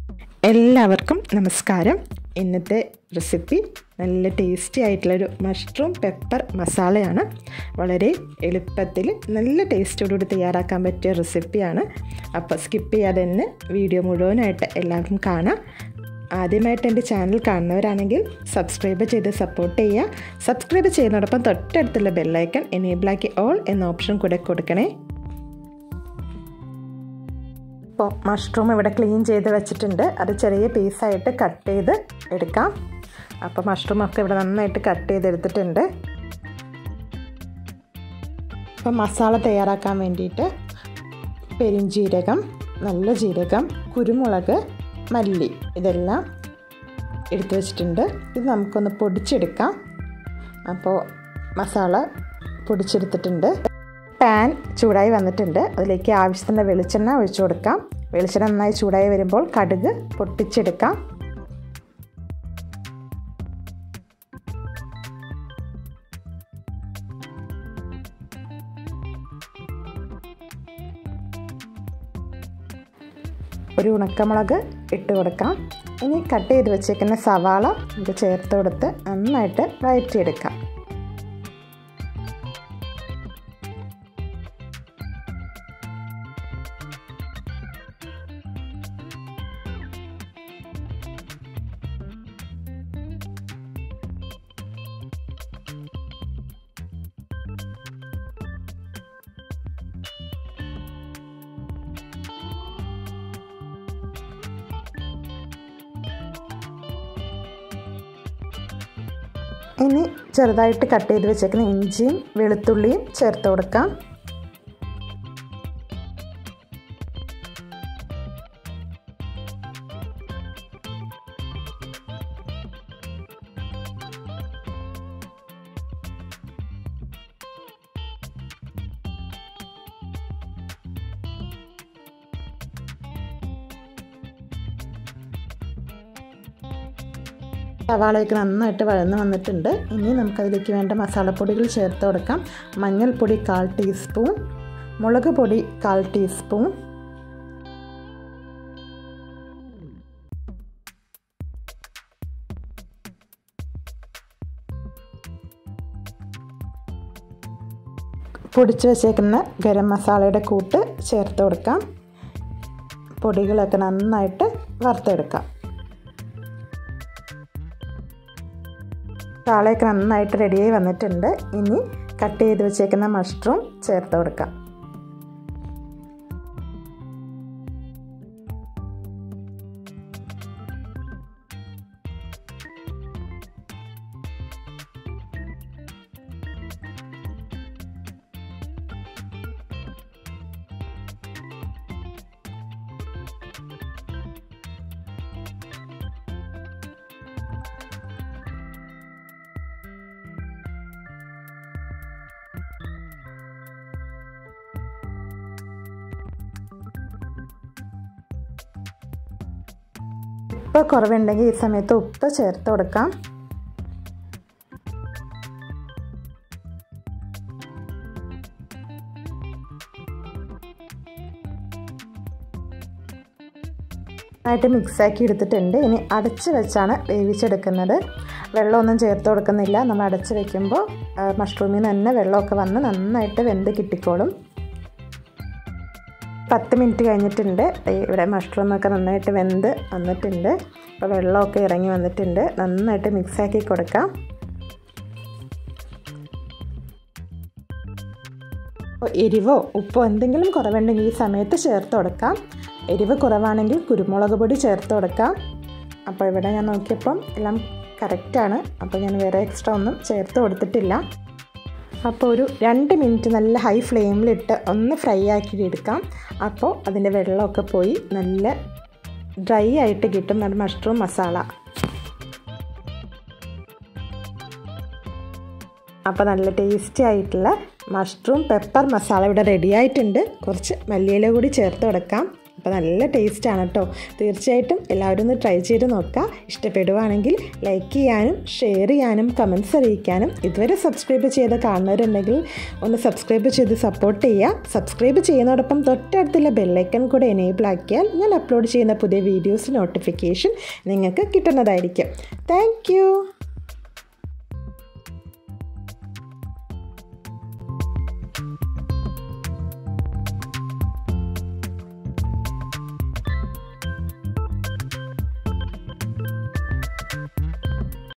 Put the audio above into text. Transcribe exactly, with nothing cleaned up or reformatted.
എല്ലാവർക്കും നമസ്കാരം. ഇന്നത്തെ റെസിപ്പി നല്ല ടേസ്റ്റി ആയിട്ടുള്ളൊരു മഷ്റൂം പെപ്പർ മസാലയാണ്. വളരെ എളുപ്പത്തിൽ നല്ല ടേസ്റ്റോടുകൂടി തയ്യാറാക്കാൻ പറ്റിയ റെസിപ്പിയാണ്. അപ്പോൾ സ്കിപ്പ് ചെയ്യാതെ തന്നെ വീഡിയോ മുഴുവനായിട്ട് എല്ലാവരും കാണാം. ആദ്യമായിട്ട് എൻ്റെ ചാനൽ കാണുന്നവരാണെങ്കിൽ സബ്സ്ക്രൈബ് ചെയ്ത് സപ്പോർട്ട് ചെയ്യുക. സബ്സ്ക്രൈബ് ചെയ്യുന്നതോടൊപ്പം തൊട്ടടുത്തുള്ള ബെല്ലൈക്കൺ എനേബിളാക്കി ഓൾ എന്ന ഓപ്ഷൻ കൂടെ കൊടുക്കണേ. ഇപ്പോൾ മഷ്റൂം ഇവിടെ ക്ലീൻ ചെയ്ത് വെച്ചിട്ടുണ്ട്. അത് ചെറിയ പീസായിട്ട് കട്ട് ചെയ്ത് എടുക്കാം. അപ്പോൾ മഷ്റൂമൊക്കെ ഇവിടെ നന്നായിട്ട് കട്ട് ചെയ്തെടുത്തിട്ടുണ്ട്. അപ്പോൾ മസാല തയ്യാറാക്കാൻ വേണ്ടിയിട്ട് പെരിഞ്ജീരകം, നല്ല ജീരകം, കുരുമുളക്, മല്ലി ഇതെല്ലാം എടുത്തു വെച്ചിട്ടുണ്ട്. ഇത് നമുക്കൊന്ന് പൊടിച്ചെടുക്കാം. അപ്പോൾ മസാല പൊടിച്ചെടുത്തിട്ടുണ്ട്. പാൻ ചൂടായി വന്നിട്ടുണ്ട്. അതിലേക്ക് ആവശ്യത്തിന് വെളിച്ചെണ്ണ ഒഴിച്ചു കൊടുക്കാം. വെളിച്ചെണ്ണ നന്നായി ചൂടായി വരുമ്പോൾ കടുക് പൊട്ടിച്ചെടുക്കാം. ഒരു ഉണക്കമുളക് ഇട്ട് കൊടുക്കാം. ഇനി കട്ട് ചെയ്ത് വെച്ചേക്കുന്ന സവാള ഇത് ചേർത്ത് കൊടുത്ത് നന്നായിട്ട് വഴറ്റിയെടുക്കാം. ഇനി ചെറുതായിട്ട് കട്ട് ചെയ്ത് വെച്ചേക്കുന്ന ഇഞ്ചിയും വെളുത്തുള്ളിയും ചേർത്ത് കൊടുക്കാം. സവാളയൊക്കെ നന്നായിട്ട് വഴന്ന് വന്നിട്ടുണ്ട്. ഇനി നമുക്കതിലേക്ക് വേണ്ട മസാലപ്പൊടികൾ ചേർത്ത് കൊടുക്കാം. മഞ്ഞൾപ്പൊടി കാൽ ടീസ്പൂൺ, മുളക് പൊടി കാൽ ടീസ്പൂൺ, പൊടിച്ച് വെച്ചേക്കുന്ന ഗരം മസാലയുടെ കൂട്ട് ചേർത്ത് കൊടുക്കാം. പൊടികളൊക്കെ നന്നായിട്ട് വറുത്തെടുക്കാം. മസാലയൊക്കെ നന്നായിട്ട് റെഡിയായി വന്നിട്ടുണ്ട്. ഇനി കട്ട് ചെയ്ത് വെച്ചേക്കുന്ന മഷ്റൂം ചേർത്ത് കൊടുക്കാം. ഉപ്പ് കുറവുണ്ടെങ്കിൽ ഈ സമയത്ത് ഉപ്പ് ചേർത്ത് കൊടുക്കാം. ആയിട്ട് മിക്സാക്കി എടുത്തിട്ടുണ്ട്. ഇനി അടച്ച് വെച്ചാണ് വേവിച്ചെടുക്കുന്നത്. വെള്ളമൊന്നും ചേർത്ത് കൊടുക്കുന്നില്ല. നമ്മൾ അടച്ച് വയ്ക്കുമ്പോൾ മഷ്റൂമിൽ നിന്ന് തന്നെ വെള്ളമൊക്കെ വന്ന് നന്നായിട്ട് വെന്ത് കിട്ടിക്കോളും. പത്ത് മിനിറ്റ് കഴിഞ്ഞിട്ടുണ്ട്. ഇവിടെ മഷ്റൂമൊക്കെ നന്നായിട്ട് വെന്ത് വന്നിട്ടുണ്ട്. അപ്പോൾ വെള്ളമൊക്കെ ഇറങ്ങി വന്നിട്ടുണ്ട്. നന്നായിട്ട് മിക്സാക്കി കൊടുക്കാം. എരിവോ ഉപ്പോ എന്തെങ്കിലും കുറവുണ്ടെങ്കിൽ ഈ സമയത്ത് ചേർത്ത് കൊടുക്കാം. എരിവ് കുറവാണെങ്കിൽ കുരുമുളക് പൊടി ചേർത്ത് കൊടുക്കാം. അപ്പോൾ ഇവിടെ ഞാൻ നോക്കിയപ്പം എല്ലാം കറക്റ്റാണ്. അപ്പോൾ ഞാൻ വേറെ എക്സ്ട്രാ ഒന്നും ചേർത്ത് കൊടുത്തിട്ടില്ല. അപ്പോൾ ഒരു രണ്ട് മിനിറ്റ് നല്ല ഹൈ ഫ്ലെയിമിലിട്ട് ഒന്ന് ഫ്രൈ ആക്കി എടുക്കാം. അപ്പോൾ അതിൻ്റെ വെള്ളമൊക്കെ പോയി നല്ല ഡ്രൈ ആയിട്ട് കിട്ടും നമ്മുടെ മഷ്റൂം മസാല. അപ്പോൾ നല്ല ടേസ്റ്റി ആയിട്ടുള്ള മഷ്റൂം പെപ്പർ മസാല ഇവിടെ റെഡി ആയിട്ടുണ്ട്. കുറച്ച് മല്ലിയില കൂടി ചേർത്ത് കൊടുക്കാം. അപ്പോൾ അപ്പോൾ നല്ല ടേസ്റ്റാണ് കേട്ടോ. തീർച്ചയായിട്ടും എല്ലാവരും ഒന്ന് ട്രൈ ചെയ്ത് നോക്കുക. ഇഷ്ടപ്പെടുവാണെങ്കിൽ ലൈക്ക് ചെയ്യാനും ഷെയർ ചെയ്യാനും കമൻറ്റ്സ് അറിയിക്കാനും, ഇതുവരെ സബ്സ്ക്രൈബ് ചെയ്ത് കാണുന്നവരുണ്ടെങ്കിൽ ഒന്ന് സബ്സ്ക്രൈബ് ചെയ്ത് സപ്പോർട്ട് ചെയ്യുക. സബ്സ്ക്രൈബ് ചെയ്യുന്നതോടൊപ്പം തൊട്ടടുത്തുള്ള ബെല്ലൈക്കൺ കൂടെ എനേബിൾ ആക്കിയാൽ ഞാൻ അപ്ലോഡ് ചെയ്യുന്ന പുതിയ വീഡിയോസ് നോട്ടിഫിക്കേഷൻ നിങ്ങൾക്ക് കിട്ടുന്നതായിരിക്കും. Thank U.